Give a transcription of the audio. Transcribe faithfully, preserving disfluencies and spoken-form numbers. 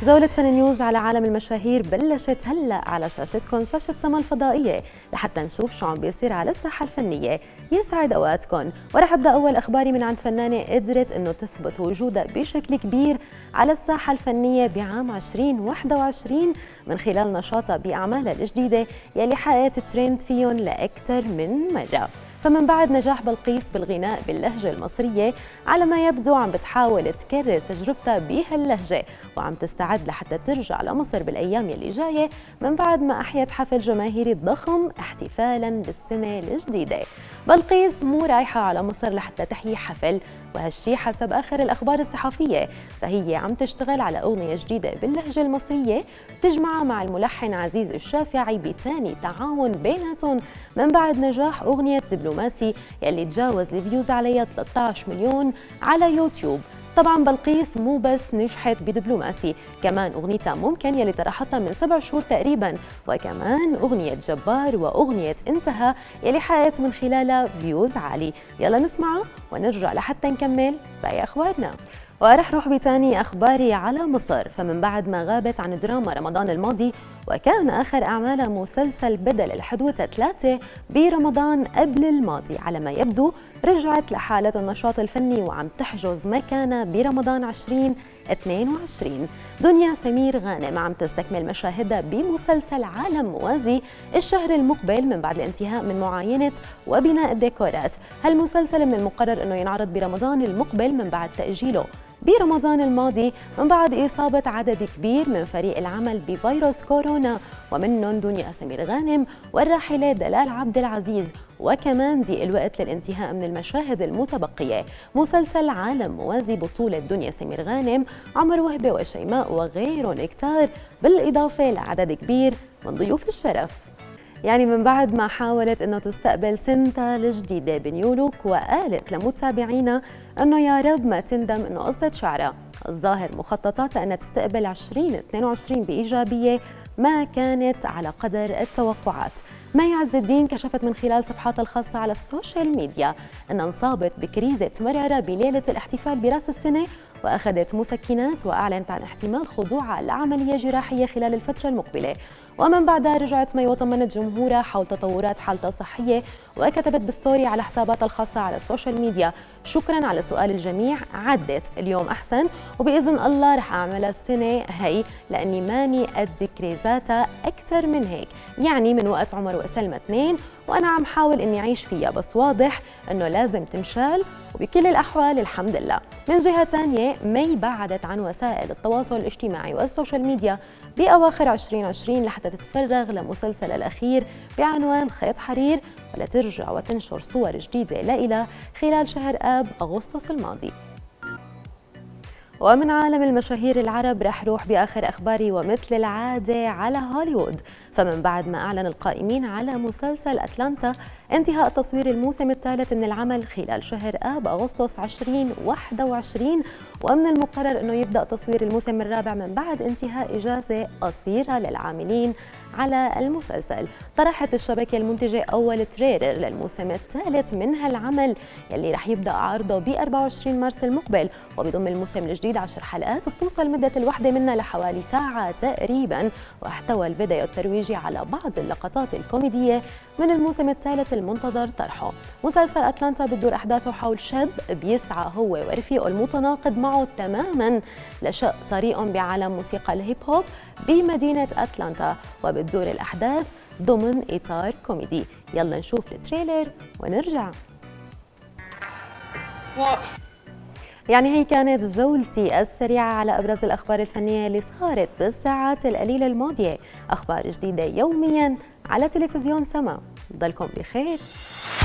جولة فن نيوز على عالم المشاهير بلشت هلا على شاشتكم، شاشة سما الفضائية، لحتى نشوف شو عم بيصير على الساحة الفنية. يسعد اوقاتكم، ورح ابدا اول اخباري من عند فنانة قدرت انه تثبت وجودها بشكل كبير على الساحة الفنية بعام ألفين وواحد وعشرين من خلال نشاطها باعمالها الجديدة يلي حققت ترند فيهم لاكثر من مرة. فمن بعد نجاح بلقيس بالغناء باللهجة المصرية، على ما يبدو عم بتحاول تكرر تجربتها بهاللهجة، وعم تستعد لحتى ترجع لمصر بالأيام يلي جاية من بعد ما أحيت حفل جماهيري ضخم احتفالاً بالسنة الجديدة. بلقيس مو رايحة على مصر لحتى تحيي حفل، وهالشي حسب آخر الأخبار الصحفية، فهي عم تشتغل على أغنية جديدة باللهجة المصرية تجمعها مع الملحن عزيز الشافعي بتاني تعاون بيناتهم من بعد نجاح أغنية دبلوماسي يلي تجاوز الفيوز عليها ثلاثة عشر مليون على يوتيوب. طبعا بلقيس مو بس نجحت بدبلوماسي، كمان اغنيتها ممكن يلي طرحتها من سبع شهور تقريبا، وكمان اغنيه جبار واغنيه انتهى يلي حققت من خلالها فيوز عالي. يلا نسمعها ونرجع لحتى نكمل باقي اخبارنا. ورح روح بتاني أخباري على مصر، فمن بعد ما غابت عن دراما رمضان الماضي وكان آخر أعمالها مسلسل بدل الحدوتة ثلاثة برمضان قبل الماضي، على ما يبدو رجعت لحالة النشاط الفني وعم تحجز مكانها برمضان ألفين واثنين وعشرين. دنيا سمير غانم عم تستكمل مشاهدها بمسلسل عالم موازي الشهر المقبل من بعد الانتهاء من معاينة وبناء الديكورات. هالمسلسل من المقرر أنه ينعرض برمضان المقبل من بعد تأجيله برمضان الماضي من بعد إصابة عدد كبير من فريق العمل بفيروس كورونا، ومنهم دنيا سمير غانم والراحلة دلال عبد العزيز، وكمان ضيق الوقت للانتهاء من المشاهد المتبقية. مسلسل عالم موازي بطولة دنيا سمير غانم، عمر وهبة وشيماء وغيرهم كتار، بالإضافة لعدد كبير من ضيوف الشرف. يعني من بعد ما حاولت انه تستقبل سنتها الجديده بنيو لوك، وقالت لمتابعينا انه يا رب ما تندم انه قصت شعرها. الظاهر مخططاتها انها تستقبل ألفين واثنين وعشرين بايجابيه ما كانت على قدر التوقعات. مي عز الدين كشفت من خلال صفحاتها الخاصه على السوشيال ميديا انها انصابت بكريزه مراره بليله الاحتفال براس السنه، واخذت مسكنات، واعلنت عن احتمال خضوعها لعمليه جراحيه خلال الفتره المقبله. ومن بعدها رجعت مي وطمنت جمهورها حول تطورات حالتها الصحيه، وكتبت بستوري على حساباتها الخاصه على السوشيال ميديا: شكرا على سؤال الجميع، عدت اليوم احسن، وباذن الله رح اعملها السنه هي لاني ماني قد كريزاتها اكثر من هيك، يعني من وقت عمر وسلمى اثنين وانا عم حاول اني اعيش فيها، بس واضح انه لازم تنشال، وبكل الاحوال الحمد لله. من جهه ثانيه مي بعدت عن وسائل التواصل الاجتماعي والسوشيال ميديا باواخر ألفين وعشرين لحتى تتفرغ لمسلسل الاخير بعنوان خيط حرير، ولترجع وتنشر صور جديده لإلها خلال شهر اب اغسطس الماضي. ومن عالم المشاهير العرب رح روح باخر اخباري ومثل العاده على هوليوود، فمن بعد ما اعلن القائمين على مسلسل اتلانتا انتهاء تصوير الموسم الثالث من العمل خلال شهر اب اغسطس ألفين وواحد وعشرين، ومن المقرر انه يبدا تصوير الموسم الرابع من بعد انتهاء اجازه قصيره للعاملين على المسلسل. طرحت الشبكه المنتجه اول تريلر للموسم الثالث من هالعمل يلي رح يبدا عرضه ب أربعة وعشرين مارس المقبل، وبضم الموسم الجديد عشر حلقات بتوصل مده الوحده منها لحوالي ساعه تقريبا، واحتوى الفيديو الترويجي على بعض اللقطات الكوميديه من الموسم الثالث المنتظر طرحه. مسلسل اتلانتا بتدور احداثه حول شاب بيسعى هو ورفيقه المتناقض معه تماما لشق طريقهم بعالم موسيقى الهيب هوب بمدينه اتلانتا، وبتدور الاحداث ضمن اطار كوميدي. يلا نشوف التريلر ونرجع. يعني هي كانت جولتي السريعة على أبرز الأخبار الفنية اللي صارت بالساعات القليلة الماضية. أخبار جديدة يومياً على تلفزيون سما، ضلكم بخير.